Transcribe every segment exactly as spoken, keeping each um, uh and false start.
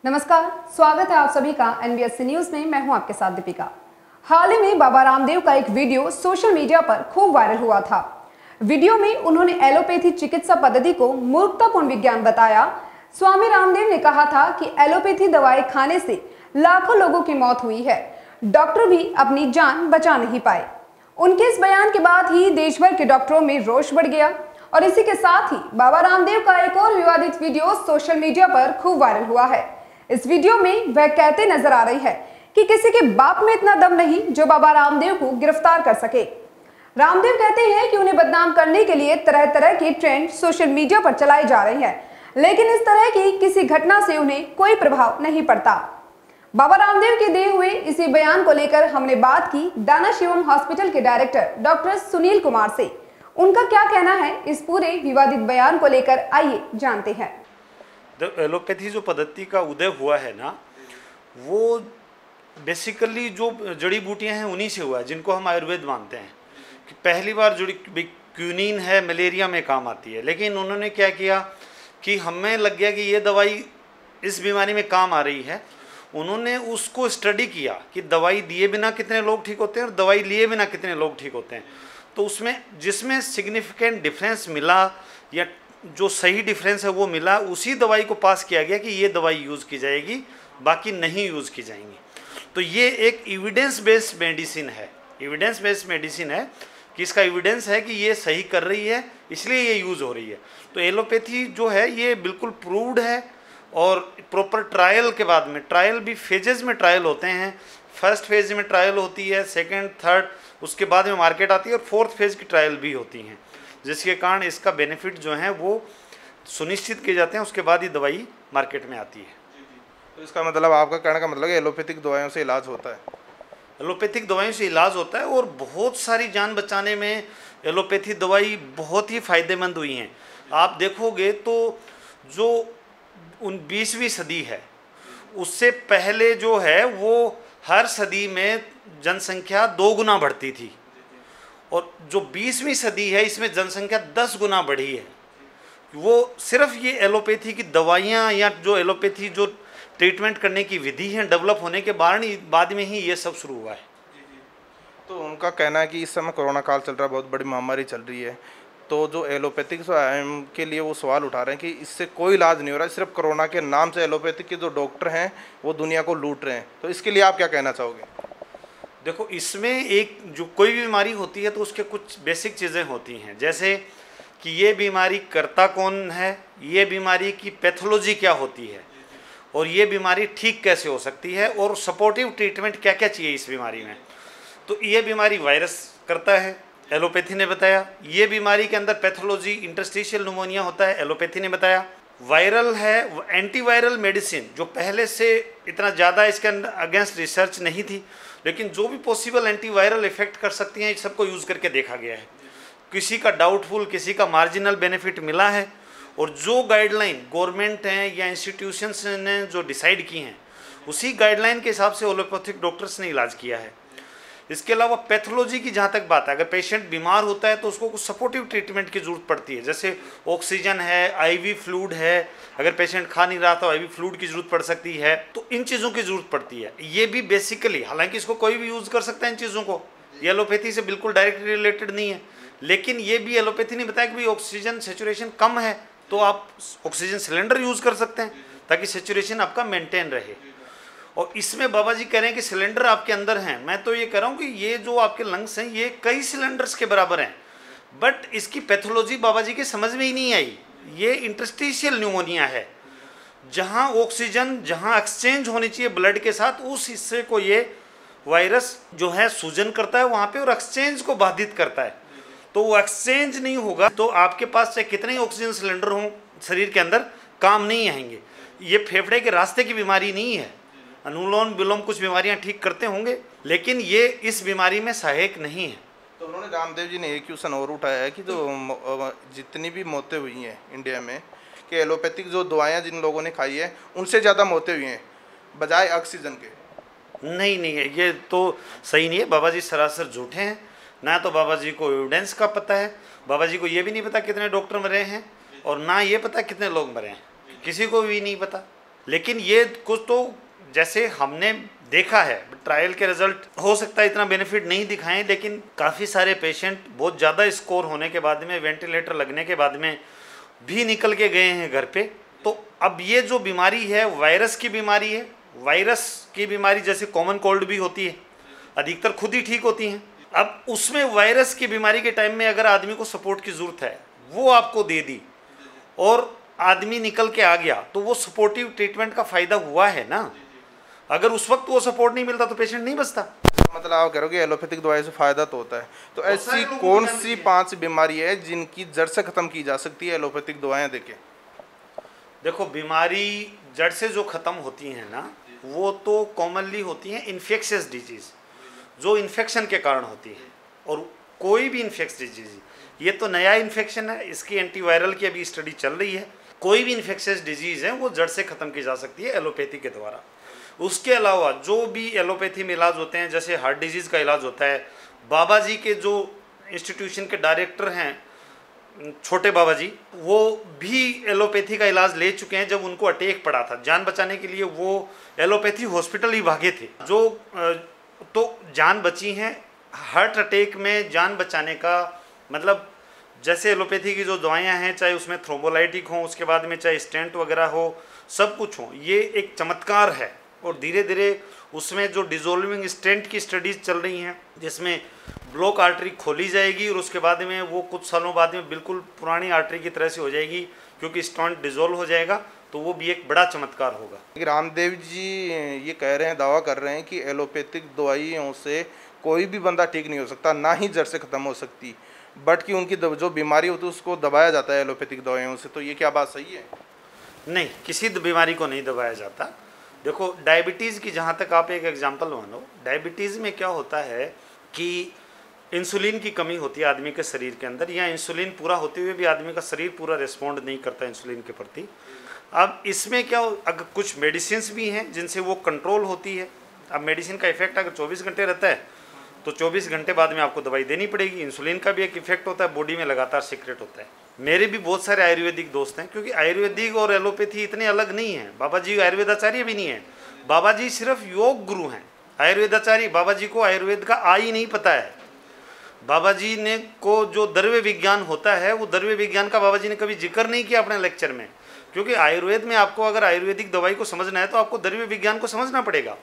नमस्कार, स्वागत है आप सभी का एनबीएससी न्यूज में। मैं हूं आपके साथ दीपिका। हाल ही में बाबा रामदेव का एक वीडियो सोशल मीडिया पर खूब वायरल हुआ था। वीडियो में उन्होंने एलोपैथी चिकित्सा पद्धति को मूर्खतापूर्ण विज्ञान बताया। स्वामी रामदेव ने कहा था कि एलोपैथी दवाएं खाने से लाखों लोगों की मौत हुई है, डॉक्टर भी अपनी जान बचा नहीं पाए। उनके इस बयान के बाद ही देश भर के डॉक्टरों में रोष बढ़ गया और इसी के साथ ही बाबा रामदेव का एक और विवादित वीडियो सोशल मीडिया पर खूब वायरल हुआ है। इस वीडियो में वह कहते नजर आ रही है कि किसी के बाप में इतना दम नहीं जो बाबा रामदेव को गिरफ्तार कर सके। रामदेव कहते हैं कि उन्हें बदनाम करने के लिए तरह तरह के ट्रेंड सोशल मीडिया पर चलाए जा रहे हैं, लेकिन इस तरह की किसी घटना से उन्हें कोई प्रभाव नहीं पड़ता। बाबा रामदेव के दिए हुए इसी बयान को लेकर हमने बात की दाना शिवम हॉस्पिटल के डायरेक्टर डॉक्टर सुनील कुमार से। उनका क्या कहना है इस पूरे विवादित बयान को लेकर, आइए जानते हैं। एलोपैथी जो पद्धति का उदय हुआ है ना, वो बेसिकली जो जड़ी बूटियां हैं उन्हीं से हुआ है, जिनको हम आयुर्वेद मानते हैं कि पहली बार जुड़ी क्यूनिन है, मलेरिया में काम आती है। लेकिन उन्होंने क्या किया कि हमें लग गया कि ये दवाई इस बीमारी में काम आ रही है। उन्होंने उसको स्टडी किया कि दवाई दिए बिना कितने लोग ठीक होते हैं और दवाई लिए बिना कितने लोग ठीक होते हैं। तो उसमें जिसमें सिग्निफिकेंट डिफरेंस मिला या जो सही डिफरेंस है वो मिला, उसी दवाई को पास किया गया कि ये दवाई यूज़ की जाएगी, बाकी नहीं यूज़ की जाएंगी। तो ये एक एविडेंस बेस्ड मेडिसिन है, एविडेंस बेस्ड मेडिसिन है कि इसका एविडेंस है कि ये सही कर रही है, इसलिए ये यूज़ हो रही है। तो एलोपैथी जो है ये बिल्कुल प्रूव्ड है और प्रॉपर ट्रायल के बाद में, ट्रायल भी फेजेस में ट्रायल होते हैं। फर्स्ट फेज में ट्रायल होती है, सेकेंड, थर्ड, उसके बाद में मार्केट आती है और फोर्थ फेज की ट्रायल भी होती हैं, जिसके कारण इसका बेनिफिट जो है वो सुनिश्चित किए जाते हैं। उसके बाद ही दवाई मार्केट में आती है। तो इसका मतलब आपका कहने का मतलब है एलोपैथिक दवाइयों से इलाज होता है? एलोपैथिक दवाइयों से इलाज होता है और बहुत सारी जान बचाने में एलोपैथी दवाई बहुत ही फ़ायदेमंद हुई हैं। आप देखोगे तो जो उन बीसवीं सदी है उससे पहले जो है वो हर सदी में जनसंख्या दो गुना बढ़ती थी और जो बीसवीं सदी है इसमें जनसंख्या दस गुना बढ़ी है। वो सिर्फ ये एलोपैथी की दवाइयाँ या जो एलोपैथी जो ट्रीटमेंट करने की विधि है डेवलप होने के बाद बाद में ही ये सब शुरू हुआ है। तो उनका कहना है कि इस समय कोरोना काल चल रहा है, बहुत बड़ी महामारी चल रही है, तो जो एलोपैथिक के लिए वो सवाल उठा रहे हैं कि इससे कोई इलाज नहीं हो रहा है, सिर्फ कोरोना के नाम से एलोपैथिक के जो डॉक्टर हैं वो दुनिया को लूट रहे हैं। तो इसके लिए आप क्या कहना चाहोगे? देखो, इसमें एक जो कोई भी बीमारी होती है तो उसके कुछ बेसिक चीज़ें होती हैं, जैसे कि ये बीमारी करता कौन है, ये बीमारी की पैथोलॉजी क्या होती है और ये बीमारी ठीक कैसे हो सकती है और सपोर्टिव ट्रीटमेंट क्या क्या चाहिए इस बीमारी में। तो ये बीमारी वायरस करता है, एलोपैथी ने बताया। ये बीमारी के अंदर पैथोलॉजी इंटरस्टिशियल न्यूमोनिया होता है, एलोपैथी ने बताया। वायरल है, एंटीवायरल मेडिसिन जो पहले से इतना ज़्यादा इसके अंदर अगेंस्ट रिसर्च नहीं थी, लेकिन जो भी पॉसिबल एंटीवायरल इफेक्ट कर सकती हैं इस सबको यूज़ करके देखा गया है। किसी का डाउटफुल, किसी का मार्जिनल बेनिफिट मिला है और जो गाइडलाइन गवर्नमेंट हैं या इंस्टीट्यूशंस ने जो डिसाइड की हैं उसी गाइडलाइन के हिसाब से एलोपैथिक डॉक्टर्स ने इलाज किया है। इसके अलावा पैथोलॉजी की जहाँ तक बात है, अगर पेशेंट बीमार होता है तो उसको कुछ सपोर्टिव ट्रीटमेंट की ज़रूरत पड़ती है, जैसे ऑक्सीजन है, आईवी फ्लूइड है। अगर पेशेंट खा नहीं रहा तो आईवी फ्लूइड की ज़रूरत पड़ सकती है। तो इन चीज़ों की ज़रूरत पड़ती है। ये भी बेसिकली, हालांकि इसको कोई भी यूज़ कर सकता है इन चीज़ों को, ये एलोपैथी से बिल्कुल डायरेक्टली रिलेटेड नहीं है, लेकिन ये भी एलोपैथी ने बताया कि भाई ऑक्सीजन सेचुरेशन कम है तो आप ऑक्सीजन सिलेंडर यूज़ कर सकते हैं ताकि सेचुरेशन आपका मेंटेन रहे। और इसमें बाबा जी कह रहे हैं कि सिलेंडर आपके अंदर हैं। मैं तो ये कह रहा हूँ कि ये जो आपके लंग्स हैं ये कई सिलेंडर्स के बराबर हैं, बट इसकी पैथोलॉजी बाबा जी के समझ में ही नहीं आई। ये इंटरस्टिशियल न्यूमोनिया है, जहाँ ऑक्सीजन जहाँ एक्सचेंज होनी चाहिए ब्लड के साथ, उस हिस्से को ये वायरस जो है सूजन करता है वहाँ पे और एक्सचेंज को बाधित करता है। तो वो एक्सचेंज नहीं होगा तो आपके पास चाहे कितने ही ऑक्सीजन सिलेंडर हों शरीर के अंदर, काम नहीं आएंगे। ये फेफड़े के रास्ते की बीमारी नहीं है। अनुलोम विलोम कुछ बीमारियां ठीक करते होंगे, लेकिन ये इस बीमारी में सहायक नहीं है। तो उन्होंने रामदेव जी ने एक क्वेश्चन और उठाया है कि जो जितनी भी मौतें हुई हैं इंडिया में, कि एलोपैथिक जो दवाएं जिन लोगों ने खाई है उनसे ज़्यादा मौतें हुई हैं बजाय ऑक्सीजन के। नहीं नहीं है, ये तो सही नहीं है। बाबा जी सरासर झूठे हैं। ना तो बाबा जी को एविडेंस का पता है, बाबा जी को ये भी नहीं पता कितने डॉक्टर मरे हैं और ना ये पता कितने लोग मरे हैं, किसी को भी नहीं पता। लेकिन ये कुछ तो जैसे हमने देखा है, ट्रायल के रिजल्ट हो सकता है इतना बेनिफिट नहीं दिखाएं, लेकिन काफ़ी सारे पेशेंट बहुत ज़्यादा स्कोर होने के बाद में, वेंटिलेटर लगने के बाद में भी निकल के गए हैं घर पे। तो अब ये जो बीमारी है वायरस की बीमारी है। वायरस की बीमारी जैसे कॉमन कोल्ड भी होती है, अधिकतर खुद ही ठीक होती हैं। अब उसमें वायरस की बीमारी के टाइम में अगर आदमी को सपोर्ट की ज़रूरत है, वो आपको दे दी और आदमी निकल के आ गया, तो वो सपोर्टिव ट्रीटमेंट का फ़ायदा हुआ है ना। अगर उस वक्त वो सपोर्ट नहीं मिलता तो पेशेंट नहीं बचता। मतलब आप कह रहे हो कि एलोपैथिक दवाई से फ़ायदा तो होता है, तो ऐसी कौन सी पांच बीमारी है जिनकी जड़ से ख़त्म की जा सकती है एलोपैथिक दवाएं देके? देखो, बीमारी जड़ से जो ख़त्म होती हैं ना, वो तो कॉमनली होती हैं इन्फेक्शियस डिजीज़, जो इन्फेक्शन के कारण होती है। और कोई भी इन्फेक्शियस डिजीज़, ये तो नया इन्फेक्शन है, इसकी एंटीवायरल की अभी स्टडी चल रही है। कोई भी इन्फेक्शियस डिजीज़ है वो जड़ से ख़त्म की जा सकती है एलोपैथी के द्वारा। उसके अलावा जो भी एलोपैथी में इलाज होते हैं, जैसे हार्ट डिजीज़ का इलाज होता है, बाबा जी के जो इंस्टीट्यूशन के डायरेक्टर हैं छोटे बाबा जी, वो भी एलोपैथी का इलाज ले चुके हैं। जब उनको अटैक पड़ा था, जान बचाने के लिए वो एलोपैथी हॉस्पिटल ही भागे थे, जो तो जान बची हैं। हार्ट अटैक में जान बचाने का मतलब, जैसे एलोपैथी की जो दवाइयाँ हैं, चाहे उसमें थ्रोम्बोलाइटिक हो, उसके बाद में चाहे स्टेंट वगैरह हो, सब कुछ हो, ये एक चमत्कार है। और धीरे धीरे उसमें जो डिजोल्विंग स्टेंट की स्टडीज़ चल रही हैं, जिसमें ब्लॉक आर्टरी खोली जाएगी और उसके बाद में वो कुछ सालों बाद में बिल्कुल पुरानी आर्टरी की तरह से हो जाएगी, क्योंकि स्टेंट डिजोल्व हो जाएगा, तो वो भी एक बड़ा चमत्कार होगा। रामदेव जी ये कह रहे हैं, दावा कर रहे हैं कि एलोपैथिक दवाइयों से कोई भी बंदा ठीक नहीं हो सकता, ना ही जड़ से ख़त्म हो सकती, बट कि उनकी जो बीमारी होती है उसको दबाया जाता है एलोपैथिक दवाइयों से। तो ये क्या बात सही है? नहीं, किसी बीमारी को नहीं दबाया जाता। देखो, डायबिटीज़ की जहाँ तक आप एक एग्जांपल मानो, डायबिटीज़ में क्या होता है कि इंसुलिन की कमी होती है आदमी के शरीर के अंदर, या इंसुलिन पूरा होते हुए भी आदमी का शरीर पूरा रिस्पॉन्ड नहीं करता इंसुलिन के प्रति। अब इसमें क्या, अगर कुछ मेडिसिन्स भी हैं जिनसे वो कंट्रोल होती है। अब मेडिसिन का इफेक्ट अगर चौबीस घंटे रहता है तो चौबीस घंटे बाद में आपको दवाई देनी पड़ेगी। इंसुलिन का भी एक इफेक्ट होता है, बॉडी में लगातार सीक्रेट होता है। मेरे भी बहुत सारे आयुर्वेदिक दोस्त हैं, क्योंकि आयुर्वेदिक और एलोपैथी इतने अलग नहीं हैं। बाबा जी आयुर्वेदाचार्य भी नहीं है, बाबा जी सिर्फ योग गुरु हैं। आयुर्वेदाचार्य, बाबा जी को आयुर्वेद का आ ही नहीं पता है। बाबा जी ने को जो द्रव्य विज्ञान होता है, वो द्रव्य विज्ञान का बाबा जी ने कभी जिक्र नहीं किया अपने लेक्चर में, क्योंकि आयुर्वेद में आपको अगर आयुर्वेदिक दवाई को समझना है तो आपको द्रव्य विज्ञान को समझना पड़ेगा।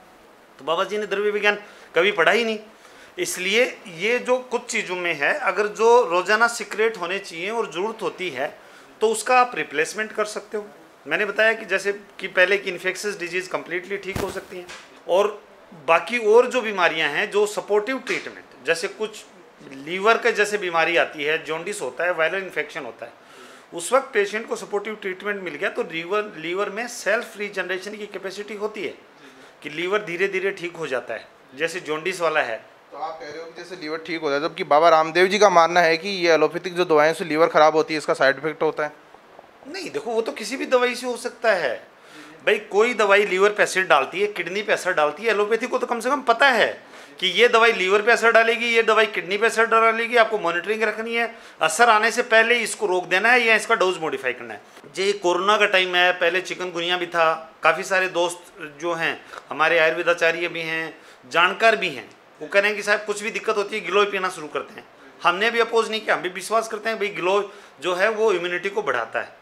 तो बाबा जी ने द्रव्य विज्ञान कभी पढ़ा ही नहीं। इसलिए ये जो कुछ चीज़ों में है, अगर जो रोज़ाना सीक्रेट होने चाहिए और ज़रूरत होती है, तो उसका आप रिप्लेसमेंट कर सकते हो। मैंने बताया कि जैसे कि पहले की इन्फेक्शियस डिजीज़ कम्प्लीटली ठीक हो सकती हैं, और बाकी और जो बीमारियां हैं जो सपोर्टिव ट्रीटमेंट, जैसे कुछ लीवर के जैसे बीमारी आती है, जॉन्डिस होता है, वायरल इन्फेक्शन होता है, उस वक्त पेशेंट को सपोर्टिव ट्रीटमेंट मिल गया तो लीवर लीवर में सेल्फ रीजनरेशन की कैपेसिटी होती है कि लीवर धीरे धीरे ठीक हो जाता है, जैसे जॉन्डिस वाला है। तो आप कह रहे हो कि जैसे लीवर ठीक हो जाए, जबकि बाबा रामदेव जी का मानना है कि ये एलोपैथिक जो दवाएं से लीवर खराब होती है, इसका साइड इफेक्ट होता है। नहीं, देखो, वो तो किसी भी दवाई से हो सकता है भाई। कोई दवाई लीवर पे असर डालती है, किडनी पे असर डालती है। एलोपैथी को तो कम से कम पता है कि ये दवाई लीवर पे असर डालेगी, ये दवाई किडनी पे असर डालेगी, आपको मॉनिटरिंग रखनी है, असर आने से पहले इसको रोक देना है या इसका डोज मॉडिफाई करना है। जे कोरोना का टाइम है, पहले चिकनगुनिया भी था, काफ़ी सारे दोस्त जो हैं हमारे आयुर्वेदाचार्य भी हैं, जानकार भी हैं, वो कह रहे हैं कि साहब कुछ भी दिक्कत होती है गिलोय पीना शुरू करते हैं। हमने भी अपोज नहीं किया, हम भी विश्वास करते हैं भाई गिलोय जो है वो इम्यूनिटी को बढ़ाता है।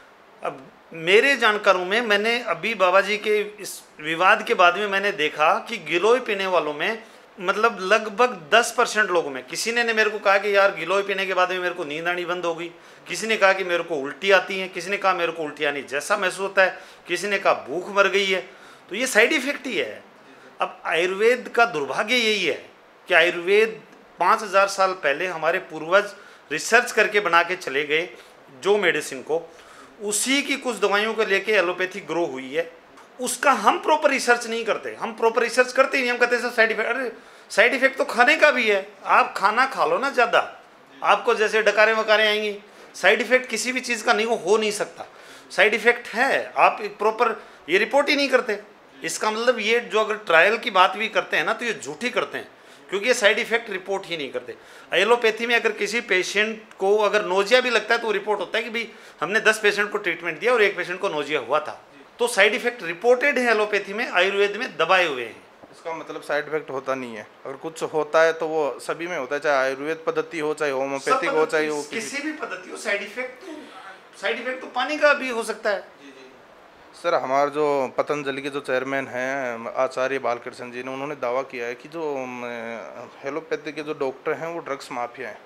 अब मेरे जानकारों में मैंने अभी बाबा जी के इस विवाद के बाद में मैंने देखा कि गिलोय पीने वालों में मतलब लगभग दस परसेंट लोगों में, किसी ने, ने मेरे को कहा कि यार गिलोय पीने के बाद में मेरे को नींद आनी बंद हो गई, किसी ने कहा कि मेरे को उल्टी आती है, किसी ने कहा मेरे को उल्टी आनी जैसा महसूस होता है, किसी ने कहा भूख मर गई है। तो ये साइड इफेक्ट ही है। अब आयुर्वेद का दुर्भाग्य यही है कि आयुर्वेद पाँच हज़ार साल पहले हमारे पूर्वज रिसर्च करके बना के चले गए जो मेडिसिन को, उसी की कुछ दवाइयों को लेके एलोपैथी ग्रो हुई है। उसका हम प्रॉपर रिसर्च नहीं करते, हम प्रॉपर रिसर्च करते ही नहीं। हम कहते हैं सर साइड इफेक्ट, अरे साइड इफेक्ट तो खाने का भी है, आप खाना खा लो ना ज़्यादा, आपको जैसे डकारे वकारे आएंगी। साइड इफेक्ट किसी भी चीज़ का नहीं, हो नहीं सकता। साइड इफेक्ट है, आप प्रॉपर ये रिपोर्ट ही नहीं करते। इसका मतलब ये जो अगर ट्रायल की बात भी करते हैं ना तो ये झूठी करते हैं, क्योंकि ये साइड इफेक्ट रिपोर्ट ही नहीं करते। एलोपैथी में अगर किसी पेशेंट को अगर नोजिया भी लगता है तो रिपोर्ट होता है कि भाई हमने दस पेशेंट को ट्रीटमेंट दिया और एक पेशेंट को नोजिया हुआ था, तो साइड इफेक्ट रिपोर्टेड है एलोपैथी में, आयुर्वेद में दबाए हुए हैं। इसका मतलब साइड इफेक्ट होता नहीं है, अगर कुछ होता है तो वो सभी में होता है, चाहे आयुर्वेद पद्धति हो, चाहे होम्योपैथिक हो, चाहे वो किसी भी पद्धति हो, साइड इफेक्ट तो साइड इफेक्ट तो पानी का भी हो सकता है। सर हमारे जो पतंजलि के जो चेयरमैन हैं आचार्य बालकृष्ण जी ने, उन्होंने दावा किया है कि जो एलोपैथी के जो डॉक्टर हैं वो ड्रग्स माफिया हैं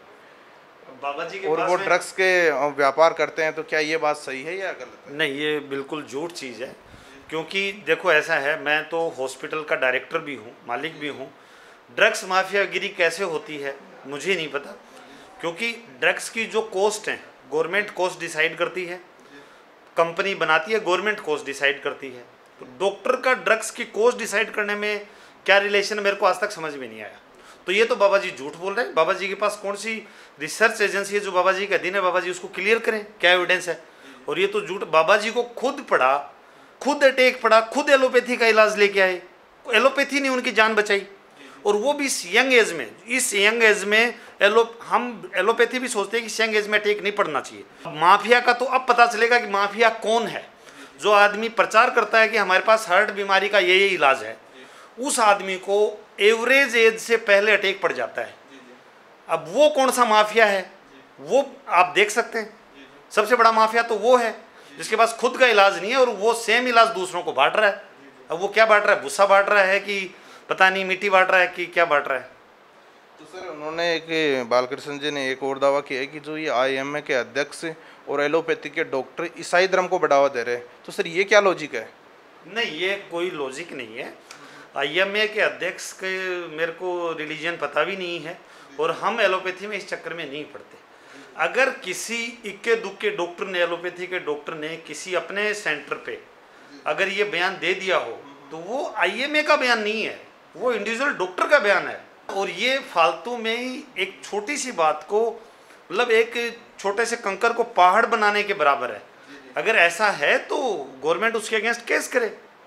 बाबा जी के और पास वो में ड्रग्स के व्यापार करते हैं। तो क्या ये बात सही है या गलत है? नहीं, ये बिल्कुल झूठ चीज़ है। क्योंकि देखो ऐसा है, मैं तो हॉस्पिटल का डायरेक्टर भी हूँ, मालिक भी हूँ। ड्रग्स माफियागिरी कैसे होती है मुझे नहीं पता, क्योंकि ड्रग्स की जो कॉस्ट है गवर्नमेंट कॉस्ट डिसाइड करती है, कंपनी बनाती है, गवर्नमेंट कॉस्ट डिसाइड करती है। तो डॉक्टर का ड्रग्स की कॉस्ट डिसाइड करने में क्या रिलेशन, मेरे को आज तक समझ में नहीं आया। तो ये तो बाबा जी झूठ बोल रहे हैं। बाबा जी के पास कौन सी रिसर्च एजेंसी है जो बाबा जी के अधीन है? बाबा जी उसको क्लियर करें, क्या एविडेंस है। और ये तो झूठ, बाबा जी को खुद पड़ा, खुद अटैक पड़ा, खुद एलोपैथी का इलाज लेके आए, एलोपैथी ने उनकी जान बचाई, और वो भी इस यंग एज में। इस यंग एज में एलो हम एलोपैथी भी सोचते हैं कि इस यंग एज में अटैक नहीं पड़ना चाहिए। माफिया का तो अब पता चलेगा कि माफिया कौन है। जो आदमी प्रचार करता है कि हमारे पास हार्ट बीमारी का ये ये इलाज है, उस आदमी को एवरेज एज से पहले अटैक पड़ जाता है। अब वो कौन सा माफिया है वो आप देख सकते हैं। सबसे बड़ा माफिया तो वो है जिसके पास खुद का इलाज नहीं है और वो सेम इलाज दूसरों को बांट रहा है। अब वो क्या बांट रहा है? भूसा बांट रहा है कि पता नहीं मिट्टी बांट रहा है कि क्या बांट रहा है। तो सर उन्होंने एक बालकृष्ण जी ने एक और दावा किया है कि जो ये आई एम ए के अध्यक्ष और एलोपैथी के डॉक्टर ईसाई धर्म को बढ़ावा दे रहे हैं, तो सर ये क्या लॉजिक है? नहीं, ये कोई लॉजिक नहीं है। आई एम ए के अध्यक्ष के मेरे को रिलीजन पता भी नहीं है, और हम एलोपैथी में इस चक्कर में नहीं पड़ते। अगर किसी इक्के दुक्के डॉक्टर ने, एलोपैथी के डॉक्टर ने किसी अपने सेंटर पे अगर ये बयान दे दिया हो तो वो आई एम ए का बयान नहीं है, वो इंडिविजुअल डॉक्टर का बयान है। और ये फालतू में ही एक छोटी सी बात को, मतलब एक छोटे से कंकर को पहाड़ बनाने के बराबर है। अगर ऐसा है तो गवर्नमेंट उसके अगेंस्ट केस करे।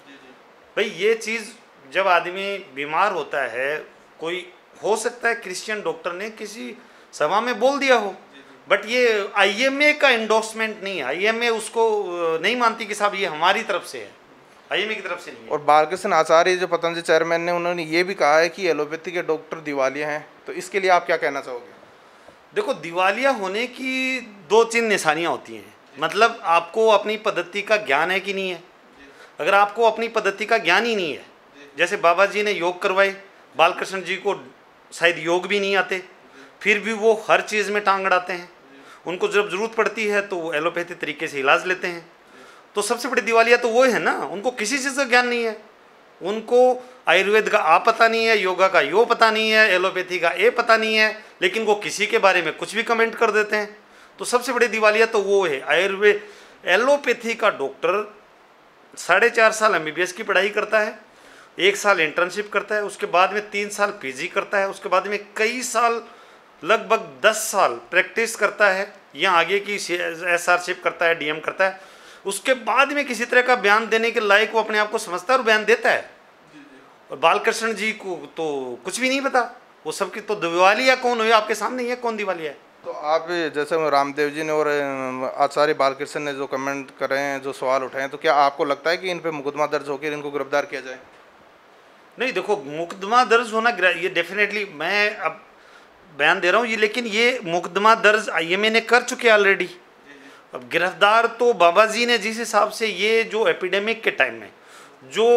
भाई ये चीज़, जब आदमी बीमार होता है, कोई हो सकता है क्रिश्चियन डॉक्टर ने किसी सभा में बोल दिया हो, बट ये आई एम ए का इंडोर्समेंट नहीं है। आई एम ए उसको नहीं मानती कि साहब ये हमारी तरफ से है, आई एम ए की तरफ से नहीं है। और बालकृष्ण आचार्य जो पतंजलि चेयरमैन ने, उन्होंने ये भी कहा है कि एलोपैथी के डॉक्टर दिवालिया हैं, तो इसके लिए आप क्या कहना चाहोगे? देखो, दिवालिया होने की दो तीन निशानियाँ होती हैं। मतलब आपको अपनी पद्धति का ज्ञान है कि नहीं है। अगर आपको अपनी पद्धति का ज्ञान ही नहीं है, जैसे बाबा जी ने योग करवाए, बालकृष्ण जी को शायद योग भी नहीं आते, फिर भी वो हर चीज़ में टांग अड़ाते हैं। उनको जब ज़रूरत पड़ती है तो वो एलोपैथी तरीके से इलाज लेते हैं। तो सबसे बड़ी दिवालिया तो वो है ना, उनको किसी चीज़ का ज्ञान नहीं है। उनको आयुर्वेद का आ पता नहीं है, योगा का यो पता नहीं है, एलोपैथी का ए पता नहीं है, लेकिन वो किसी के बारे में कुछ भी कमेंट कर देते हैं। तो सबसे बड़ी दिवालिया तो वो है। आयुर्वेद एलोपैथी का डॉक्टर साढ़े चार साल एम बी बी एस की पढ़ाई करता है, एक साल इंटर्नशिप करता है, उसके बाद में तीन साल पी जी करता है, उसके बाद में कई साल, लगभग दस साल प्रैक्टिस करता है, या आगे की एस आर शिप करता है, डी एम करता है। उसके बाद में किसी तरह का बयान देने के लायक वो अपने आप को समझता है और बयान देता है। और बालकृष्ण जी को तो कुछ भी नहीं पता। वो सबकी तो दिवालिया कौन हुई आपके सामने ही है, कौन दिवालिया है। तो आप जैसे रामदेव जी ने और आचार्य बालकृष्ण ने जो कमेंट कर रहे हैं, जो सवाल उठाए हैं, तो क्या आपको लगता है कि इन पे मुकदमा दर्ज होकर इनको गिरफ्तार किया जाए? नहीं, देखो, मुकदमा दर्ज होना ये डेफिनेटली, मैं अब बयान दे रहा हूँ ये, लेकिन ये मुकदमा दर्ज आई एम ए ने कर चुके ऑलरेडी। अब गिरफ्तार तो बाबा जी ने, जिस हिसाब से ये जो एपिडेमिक के टाइम में जो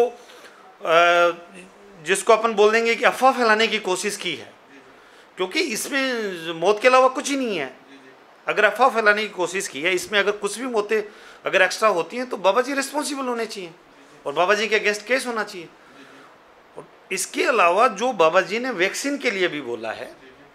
आ, जिसको अपन बोल देंगे कि अफवाह फैलाने की कोशिश की है, क्योंकि इसमें मौत के अलावा कुछ ही नहीं है। अगर अफवाह फैलाने की कोशिश की है, इसमें अगर कुछ भी मौतें अगर एक्स्ट्रा होती हैं तो बाबा जी रिस्पॉन्सिबल होने चाहिए और बाबा जी के अगेंस्ट केस होना चाहिए। और इसके अलावा जो बाबा जी ने वैक्सीन के लिए भी बोला है,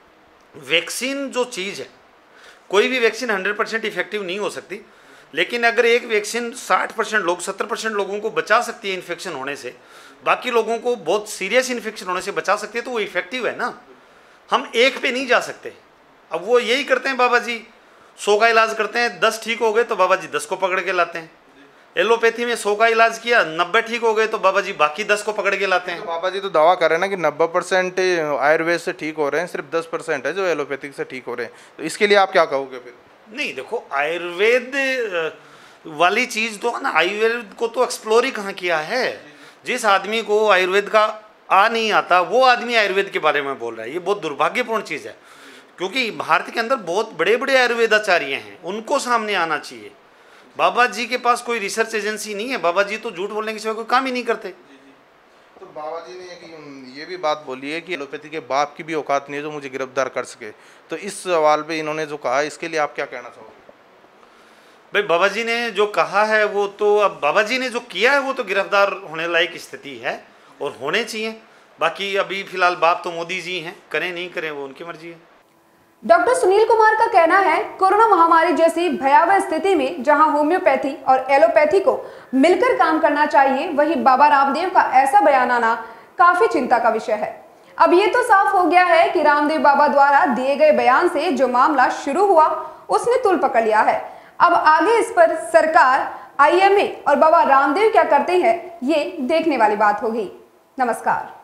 वैक्सीन जो चीज़ है, कोई भी वैक्सीन हंड्रेड परसेंट इफेक्टिव नहीं हो सकती, लेकिन अगर एक वैक्सीन साठ परसेंट लोग सत्तर परसेंट लोगों को बचा सकती है इन्फेक्शन होने से, बाकी लोगों को बहुत सीरियस इन्फेक्शन होने से बचा सकती है, तो वो इफेक्टिव है ना। हम एक पे नहीं जा सकते। अब वो यही करते हैं बाबा जी, सौ का इलाज करते हैं, दस ठीक हो गए तो बाबा जी दस को पकड़ के लाते हैं। एलोपैथी में सौ का इलाज किया, नब्बे ठीक हो गए तो बाबा जी बाकी दस को पकड़ के लाते हैं। तो बाबा जी तो दावा कर रहे हैं ना कि नब्बे परसेंट आयुर्वेद से ठीक हो रहे हैं, सिर्फ दस परसेंट है जो एलोपैथिक से ठीक हो रहे हैं, तो इसके लिए आप क्या कहोगे फिर? नहीं, देखो, आयुर्वेद वाली चीज़ तो ना आयुर्वेद को तो एक्सप्लोर ही कहाँ किया है। जिस आदमी को आयुर्वेद का आ नहीं आता वो आदमी आयुर्वेद के बारे में बोल रहा है, ये बहुत दुर्भाग्यपूर्ण चीज़ है। क्योंकि भारत के अंदर बहुत बड़े बड़े आयुर्वेदाचार्य हैं, उनको सामने आना चाहिए। बाबा जी के पास कोई रिसर्च एजेंसी नहीं है, बाबा जी तो झूठ बोलने के सिवा कोई काम ही नहीं करते। तो बाबा जी ने एक ये भी बात बोली है कि एलोपैथी के बाप की भी औकात नहीं है जो मुझे गिरफ्तार कर सके। तो इस सवाल पे इन्होंने जो कहा, इसके लिए आप क्या कहना चाहोगे? भाई बाबा जी ने जो कहा है वो तो, अब बाबा जी ने जो किया है वो तो गिरफ्तार होने लायक स्थिति है और होने चाहिए। बाकी अभी फिलहाल बाप तो मोदी जी हैं, करें नहीं करें वो उनकी मर्जी है। डॉक्टर सुनील कुमार का कहना है, कोरोना महामारी जैसी भयावह स्थिति में जहां होम्योपैथी और एलोपैथी को मिलकर काम करना चाहिए, वहीं बाबा रामदेव का ऐसा बयान आना काफी चिंता का विषय है। अब ये तो साफ हो गया है कि रामदेव बाबा द्वारा दिए गए बयान से जो मामला शुरू हुआ उसने तूल पकड़ लिया है। अब आगे इस पर सरकार, आई एम ए और बाबा रामदेव क्या करते हैं, ये देखने वाली बात होगी। नमस्कार।